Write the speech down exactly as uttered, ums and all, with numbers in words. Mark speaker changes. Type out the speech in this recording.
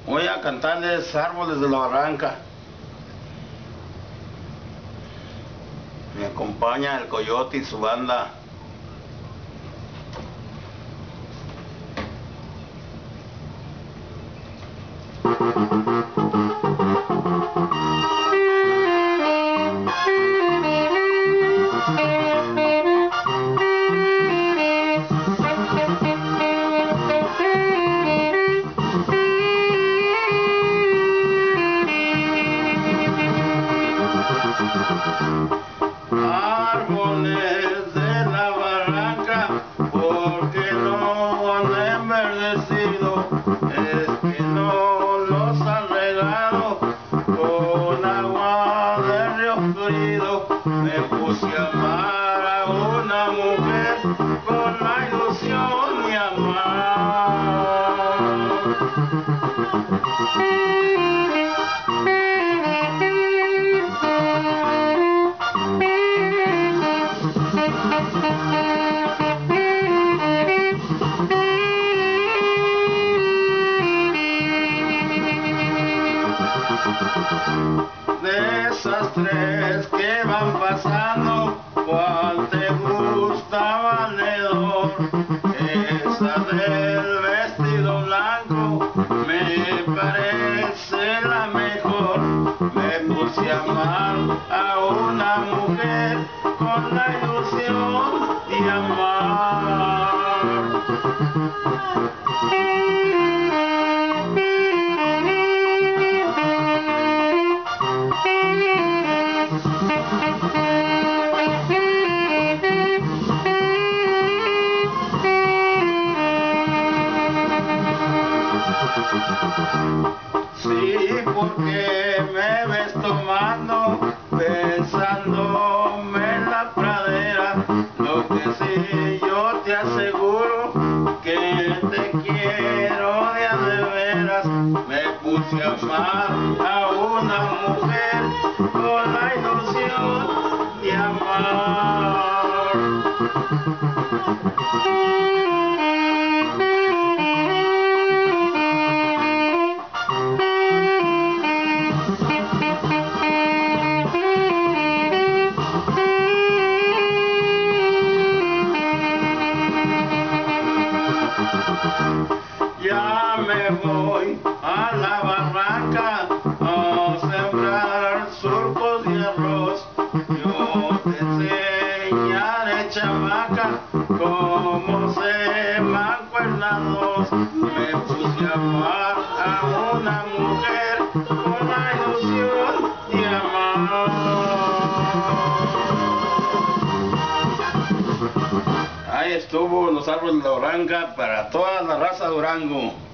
Speaker 1: Voy a cantarles Árboles de la Barranca. Me acompaña el Coyote y su banda. Árboles de la barranca, porque no han enverdecido, es que no los han regado con agua de río fluido. Me puse a amar a una mujer con la ilusión de amar. De esas tres que van pasando, ¿cuál te gusta, valedor? Esa del vestido blanco me parece la mejor. Me puse a amar a una mujer con la ilusión de amar. Sí, porque me ves tomando, pensándome en la pradera. Lo que sí yo te aseguro, que te quiero de a de veras. Me puse a amar a una mujer con la ilusión de amar. Ya me voy a la barranca a sembrar surcos de arroz. Yo te enseñaré, chamaca, cómo se mancuernan dos. Me puse a amar a una mujer con la ilusión de amar. Ahí estuvo Los Árboles de la Barranca para toda la raza Durango.